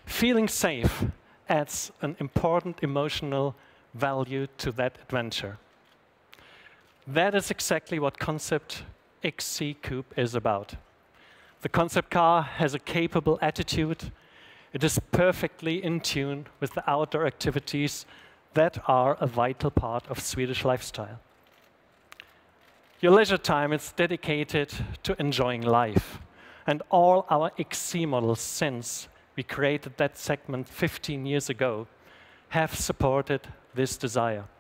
Feeling safe adds an important emotional value to that adventure. That is exactly what Concept XC Coupe is about. The concept car has a capable attitude. It is perfectly in tune with the outdoor activities that are a vital part of Swedish lifestyle. Your leisure time is dedicated to enjoying life. And all our XC models since we created that segment 15 years ago have supported this desire.